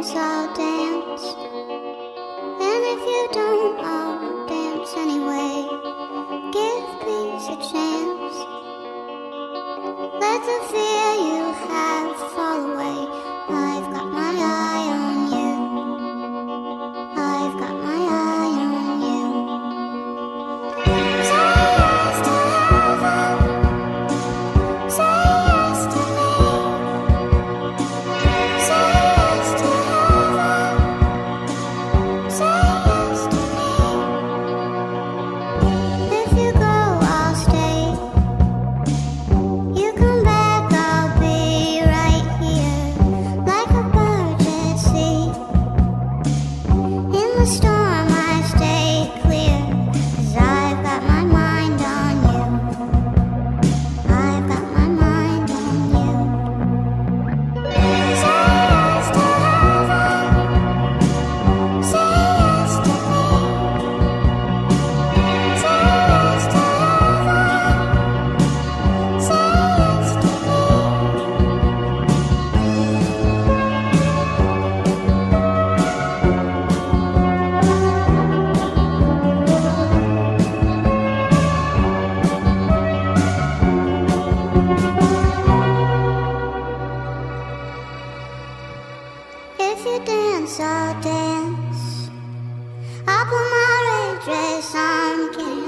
dance, I'll dance. And if you don't, I'll dance anyway. Give peace a chance. Let the fear you have fall away. I've got my eye on you. I've got my eye on you. Say yes to heaven. Say yes to me. Say yes to heaven. Say yes to me. If you go, I'll stay. You come back, I'll be right here, like a bird at sea. In the storm I stay clear, 'cause I've got my mind on you. I've got my mind on you. Say yes to heaven. Say yes to me. Say yes to heaven. Say yes to me. If you dance, I'll dance. I'll put my red dress on, get